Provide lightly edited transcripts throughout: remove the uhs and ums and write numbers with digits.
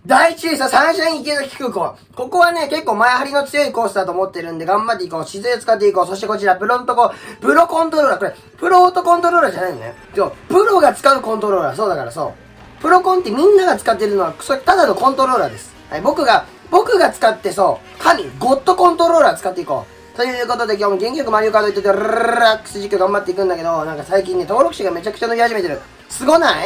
第1レースはサンシャイン池崎空港。ここはね、結構前張りの強いコースだと思ってるんで、頑張っていこう。自然使っていこう。そしてこちら、プロコントローラー。これ、プロオートコントローラーじゃないのね。そう、プロが使うコントローラー。そうだからそう。プロコンってみんなが使ってるのは、それただのコントローラーです。はい、僕が使ってそう、ゴッドコントローラー使っていこう。ということで今日も元気よくマリオカード言ってて、リラックス実況頑張っていくんだけど、なんか最近ね、登録者がめちゃくちゃ伸び始めてる。すごない？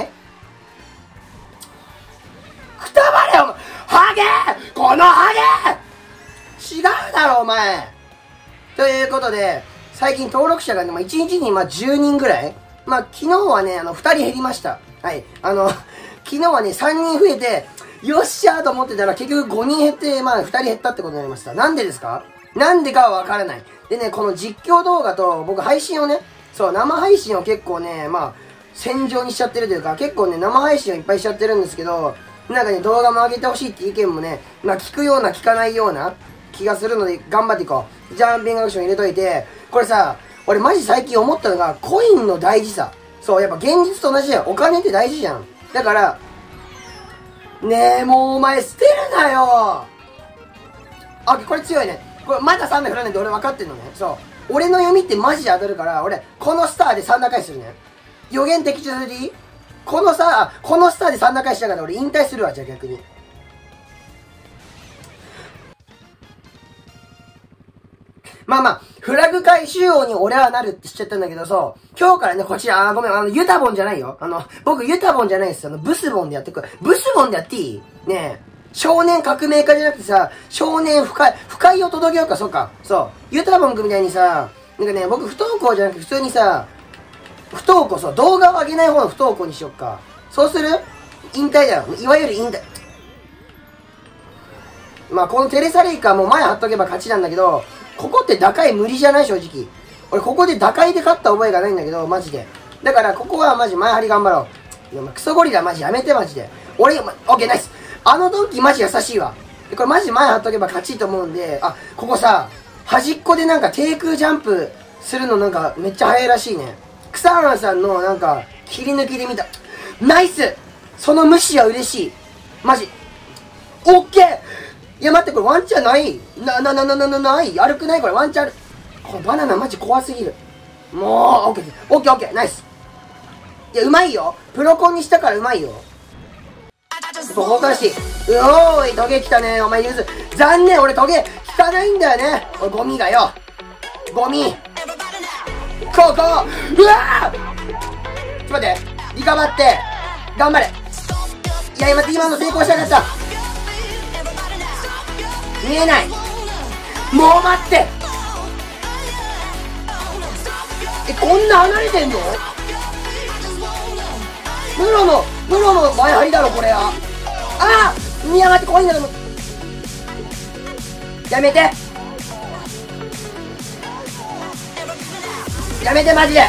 くたばれよ、ハゲ！このハゲ！違うだろ、お前！ということで、最近登録者がね、1日に10人ぐらい。昨日はね、2人減りました。はい。昨日はね、3人増えて、よっしゃーと思ってたら結局5人減って、2人減ったってことになりました。なんでですか？なんでかはわからない。でね、この実況動画と、僕配信をね、そう、生配信を結構ね、戦場にしちゃってるというか、結構ね、生配信をいっぱいしちゃってるんですけど、なんかね、動画も上げてほしいって意見もね、聞くような聞かないような気がするので、頑張っていこう。ジャンピングアクション入れといて、これさ、俺マジ最近思ったのが、コインの大事さ。そう、やっぱ現実と同じだよ。お金って大事じゃん。だから、ねえ、もうお前捨てるなよ。あ、これ強いね。これまだ3打振らないんで俺分かってんのね。そう。俺の読みってマジで当たるから、俺、このスターで3打返しするね。予言的中するでいい？このスターで3打返しだから俺引退するわ、じゃあ逆に。フラグ回収王に俺はなるって知っちゃったんだけど、そう。今日からね、こちら、ごめん、ユタボンじゃないよ。僕ユタボンじゃないです。ブスボンでやってくる。ブスボンでやっていい？ねえ。少年革命家じゃなくてさ、少年不快を届けようか、そうか。そう。ユタボン君みたいにさ、なんかね、僕不登校じゃなくて普通にさ、不登校、そう、動画を上げない方の不登校にしよっか。そうする？引退だよ。いわゆる引退。このテレサレイカも前貼っとけば勝ちなんだけど、ここって打開無理じゃない？正直。俺ここで打開で勝った覚えがないんだけど、マジで。だからここはマジ前張り頑張ろう。いや、クソゴリラマジやめて、マジで。俺、オッケーナイス。ドンキマジ優しいわ。これマジ前貼っとけば勝ちと思うんで、ここさ、端っこでなんか低空ジャンプするのなんかめっちゃ早いらしいね。草原さんのなんか切り抜きで見た。ナイス！その無視は嬉しい。マジ。オッケー！いや待って、これワンチャンない？ない悪くない？これワンチャンある。これバナナマジ怖すぎる。もう、オッケー、ナイス。いや、うまいよ。プロコンにしたからうまいよ。交換し。おーい、トゲ来たね。お前ユズ。残念、俺トゲ効かないんだよね。おい、ゴミがよ。ゴミ。うわー！ちょっと待って。リカバって。頑張れ。いや、待って、今の成功したかった。見えない。もう待って。こんな離れてんの？プロの前張りだろ、これは。いや、待って、怖いんだけど。やめて。やめて、マジで。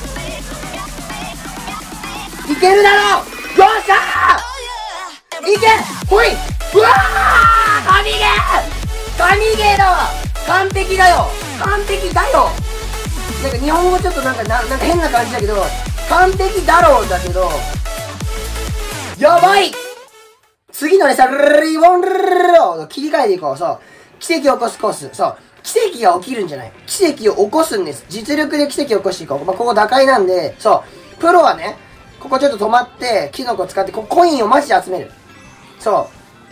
いけるだろ！よっしゃー！いけ！ほい！うわー！神ゲーだわ！完璧だよ！完璧だよ！なんか日本語ちょっとなんか変な感じだけど、完璧だろうだけど、やばい！次のね、リボンを切り替えていこう。そう。奇跡を起こすコース。そう。奇跡が起きるんじゃない。奇跡を起こすんです。実力で奇跡を起こしていこう。ここ打開なんで、そう。プロはね、ここちょっと止まって、キノコ使って、コインをマジで集める。そう。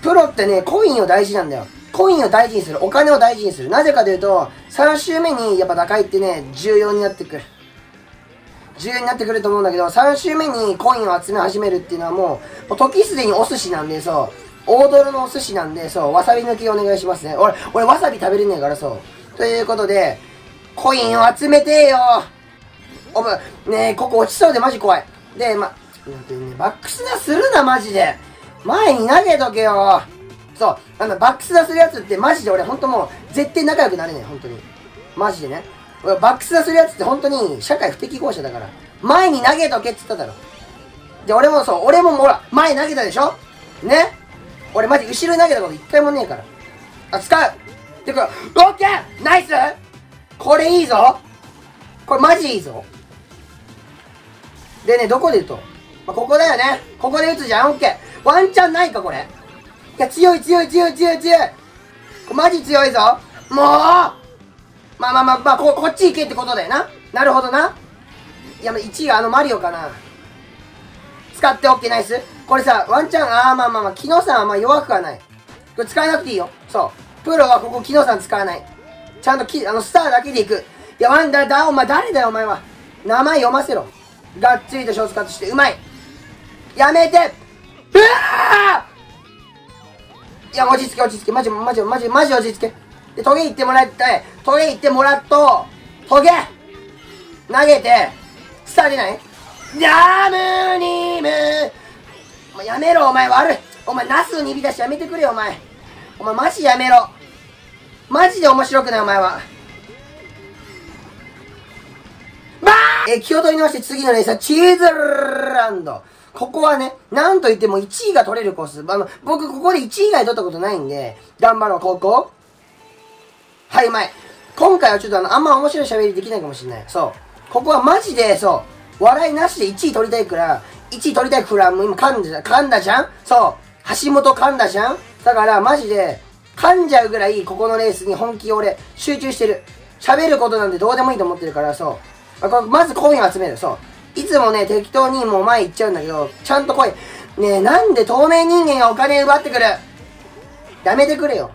プロってね、コインを大事なんだよ。コインを大事にする。お金を大事にする。なぜかというと、3周目にやっぱ打開ってね、重要になってくる。重要になってくると思うんだけど、3周目にコインを集め始めるっていうのはもう時すでにお寿司なんで、そう。大ドルのお寿司なんで、そう。わさび抜きお願いしますね。俺わさび食べれねえから、そう。ということで、コインを集めてよねえ、ここ落ちそうでマジ怖い。で、バックスダするな、マジで。前に投げとけよ。そう。バックスダするやつってマジで俺ほんともう、絶対仲良くなれねえ、ほんとに。マジでね。バックスダするやつって本当に社会不適合者だから。前に投げとけって言っただろ。で、俺もほら、前投げたでしょね。俺マジ後ろに投げたこと一回もねえから。使うてか、オッケーナイスこれいいぞこれマジいいぞでね、どこで打とうここだよね。ここで打つじゃんオッケーワンチャンないかこれいや、強い。マジ強いぞ。もうまあ、こっち行けってことだよな。なるほどな。いや、1位はマリオかな。使って OK、ナイス。これさ、ワンチャン、まあ、木野さんは弱くはない。これ使わなくていいよ。そう。プロはここ木野さん使わない。ちゃんとスターだけでいく。いや、お前誰だよ、お前は。名前読ませろ。がっつりとショートカットして、うまい。やめて。うわー！いや、落ち着け。マジ落ち着け。で、トゲ行ってもらって、トゲ投げて、スター出ないダムニム。お前やめろ、お前悪い。お前ナスを握り出しやめてくれよ、お前。お前マジやめろ。マジで面白くない、お前は。気を取り直して次のレースはチーズランド。ここはね、なんといっても1位が取れるコース。僕ここで1位以外取ったことないんで、頑張ろう、ここ。はい、うまい。今回はちょっとあんま面白い喋りできないかもしれない。そう。ここはマジで、そう。笑いなしで1位取りたいから、1位取りたいから、もう今噛んだじゃんそう。橋本噛んだじゃんだからマジで、噛んじゃうぐらい、ここのレースに本気俺、集中してる。喋ることなんてどうでもいいと思ってるから、そう。まずコイン集める。そう。いつもね、適当にもう前行っちゃうんだけど、ちゃんとコイン。ねえ、なんで透明人間がお金奪ってくるやめてくれよ。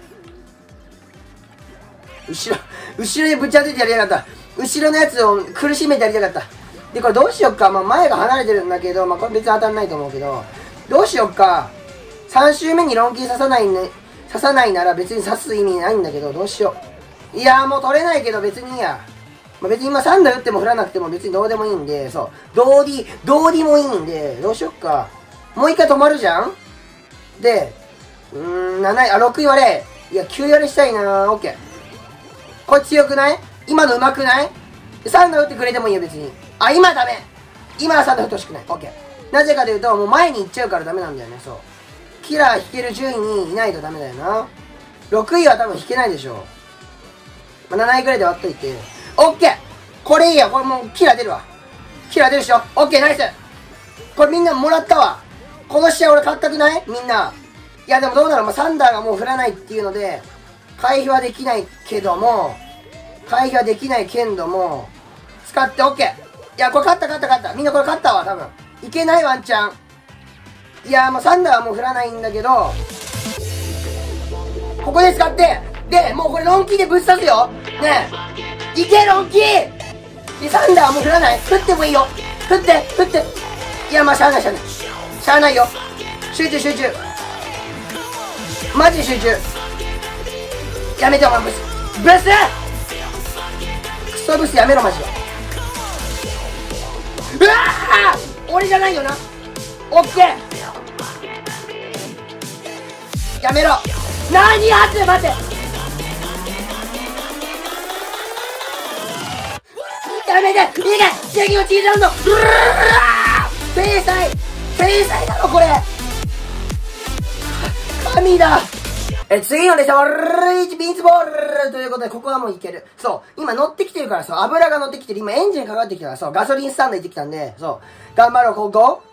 後ろでぶち当ててやりたかった。後ろのやつを苦しめてやりたかった。で、これどうしよっか。まあ、前が離れてるんだけど、まあ、これ別に当たんないと思うけど、どうしよっか。3周目にロンキー刺さないなら別に刺す意味ないんだけど、どうしよう。いやーもう取れないけど別にいいや。まあ、別に今3打打っても振らなくても別にどうでもいいんで、そう。どうでもいいんで、どうしよっか。もう一回止まるじゃんで、6割れ。いや、9割れしたいなー。オッケー。これ強くない今の上手くない ?3 打打ってくれてもいいよ、別に。今ダメ。今は3打打ってほしくない。オッケー。なぜかというと、もう前に行っちゃうからダメなんだよね、そう。キラー引ける順位にいないとダメだよな。6位は多分引けないでしょ。まあ、7位くらいで割っといて。オッケーこれいいよ。これもうキラー出るわ。キラー出るでしょ。オッケーナイスこれみんなもらったわ。この試合俺勝ったくないみんな。いやでもどうだろう。まあ、サンダーがもう振らないっていうので、回避はできないけども、使ってオッケー。いや、これ勝った。みんなこれ勝ったわ、多分。いけないワンチャン。いやもうサンダーはもう振らないんだけど、ここで使って、で、もうこれロンキーでぶっ刺すよ。ねえ。いけロンキーで、サンダーはもう振らない。振ってもいいよ。振って。いや、まあしゃあないよ。集中。マジ集中。やめてお前ブスクソブスやめろマジで。うわー俺じゃないよな。オッケーやめろ。何やって待て。やめていけ次のチーズラウンド。天才だろこれ。神だ。次の列車はリーチビーツボールということで、ここはもういける。そう。今乗ってきてるから、そう。油が乗ってきてる。今エンジンかかってきたから、そう。ガソリンスタンド行ってきたんで、そう。頑張ろう、ここ。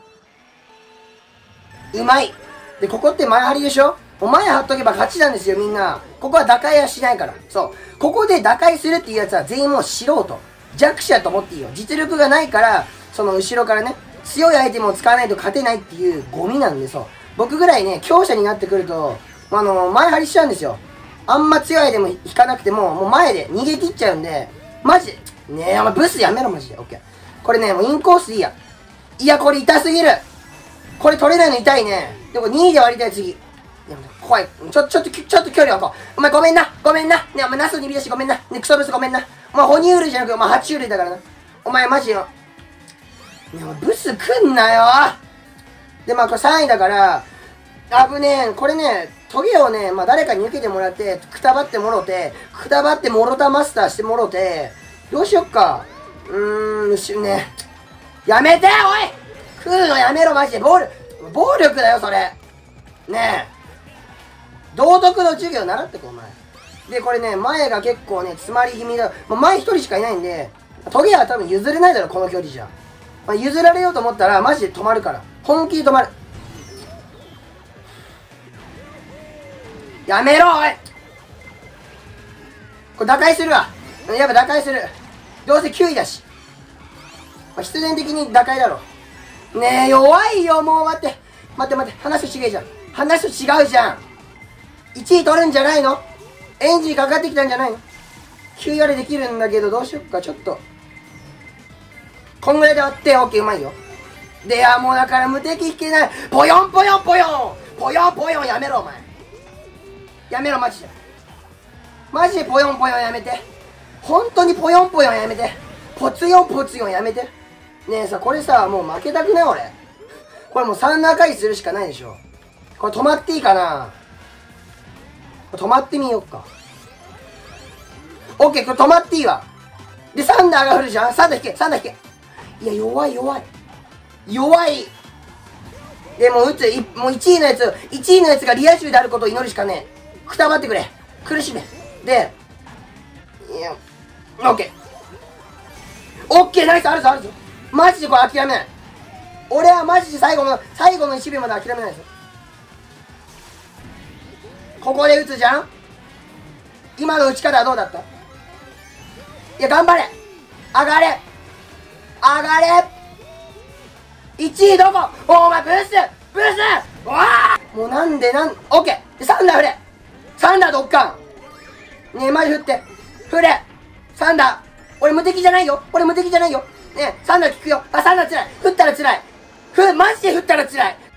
うまい。で、ここって前張りでしょ？もう前張っとけば勝ちなんですよ、みんな。ここは打開はしないから。そう。ここで打開するっていうやつは全員もう素人。弱者と思っていいよ。実力がないから、その後ろからね、強いアイテムを使わないと勝てないっていうゴミなんで、そう。僕ぐらいね、強者になってくると、前張りしちゃうんですよ。あんま強いアイテム引かなくても、もう前で逃げ切っちゃうんで、マジで。ねえ、お前ブスやめろ、マジで。オッケー。これね、もうインコースでいいや。いや、これ痛すぎる。これ取れないの痛いね。でも2位で割りたい、次。いや、怖い。ちょっと距離を置こう。お前ごめんな。ねお前ナスにびだしごめんな。ねクソブスごめんな。お前哺乳類じゃなくて、お前爬虫類だからな。お前マジよ。ねお前ブス来んなよ。で、まあこれ3位だから、危ねえ。これね、トゲをね、まあ誰かに受けてもらって、くたばってもろたマスターしてもろて、どうしよっか。ね。やめておい食うのやめろマジで。暴力だよそれ。ねえ。道徳の授業習ってこお前。で、これね、前が結構ね、詰まり気味だ。まあ、前一人しかいないんで、トゲは多分譲れないだろ、この距離じゃ。まあ、譲られようと思ったら、マジで止まるから。本気で止まる。 やめろ、おい。これ打開するわ。やっぱ打開する。どうせ9位だし。必然的に打開だろ。ねえ、弱いよ、もう待って。待って、話違うじゃん。話違うじゃん。1位取るんじゃないの？エンジンかかってきたんじゃないの？ 9 割できるんだけど、どうしよっか、ちょっと。こんぐらいで割って、オッケー、うまいよ。で、もうだから無敵引けない。ぽよんぽよんぽよんぽよんぽよんやめろ、お前。やめろ、マジで。マジでぽよんぽよんやめて。本当にぽよんぽよんやめて。ポツヨンポツヨンやめて。ねえさ、これさ、もう負けたくない俺。これもう3打回するしかないでしょ。これ止まっていいかな？止まってみよっか。オッケー、これ止まっていいわ。で、サンダーが降るじゃん。サンダー引け、サンダー引け。いや、弱い。でもう打つ、もう1位のやつがリア充であることを祈るしかねえ。くたばってくれ。苦しめ。で、いや、オッケー、ナイス、あるぞ。マジでこれ諦めない。俺はマジで最後の1秒まで諦めないですよ。ここで打つじゃん。今の打ち方はどうだった？いや、頑張れ。上がれ。1位どこ？お前ブースわあもうオッケー。サンダー振れ。サンダードッカン。ねえ、マジ振れ。サンダー。俺無敵じゃないよ。ねえ、サンダー効くよ。サンダー辛い。振ったら辛い。マジで振ったら辛い。